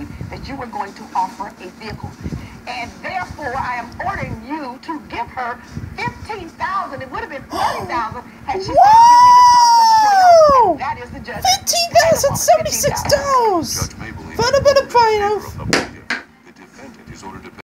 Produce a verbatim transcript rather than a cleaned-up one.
agreed that you were going to offer a vehicle. And therefore, I am ordering you to give her fifteen thousand dollars. It would have been thirty thousand dollars had she said, give me the cost of the Toyota. And that is the judge. fifteen thousand seventy-six dollars. For a bit of